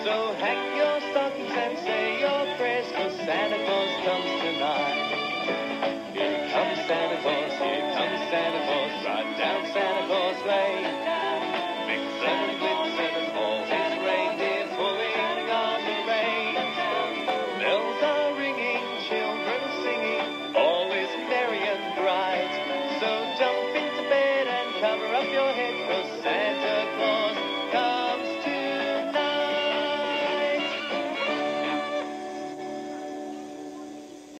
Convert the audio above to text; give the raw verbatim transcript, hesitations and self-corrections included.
So hang your stockings and say your prayers, 'cause Santa Claus comes tonight. Here comes Santa Claus, here comes Santa Claus, right down Santa Claus Lane. Vixen and Blitzen and all his reindeer pulling on the reins. Bells are ringing, children singing, all is merry and bright. So jump into bed and cover up your head, 'cause Santa